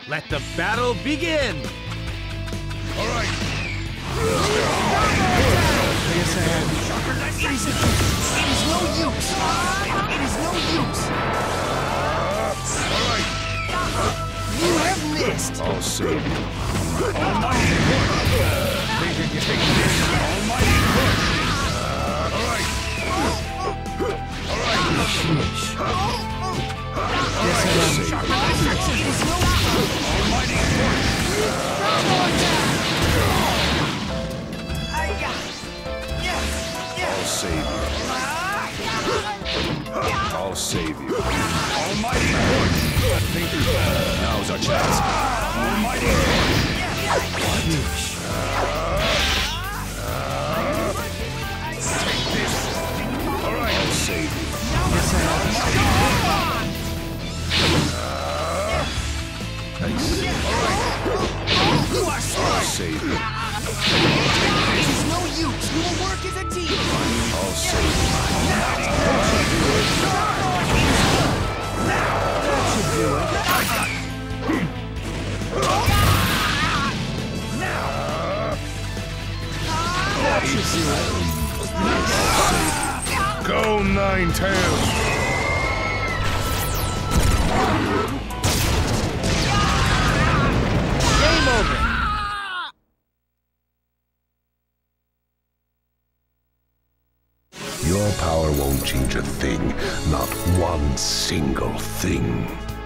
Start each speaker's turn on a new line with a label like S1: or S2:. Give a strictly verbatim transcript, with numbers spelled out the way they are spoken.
S1: Let the battle begin!
S2: Alright!
S3: It is no use! It is no use!
S2: Alright!
S3: You have missed!
S2: I'll save you. Almighty push! Take this! Almighty push! Alright! Alright!
S3: Sheesh.
S2: Yes, I am. Almighty push! I'll save you. I'll save you. Almighty push! Now's our chance. Almighty push!
S3: Sheesh.
S2: Take this! Alright, I'll save you.
S3: Yes, I am.
S2: Nice. Alright.
S3: You are strong!
S2: I'll save you.
S3: It is no use! We will work as a team!
S2: I'll save you. Almighty push!
S3: That should do it. That should do it.
S2: Go, Nine Tails!
S1: Game over!
S4: Your power won't change a thing, not one single thing.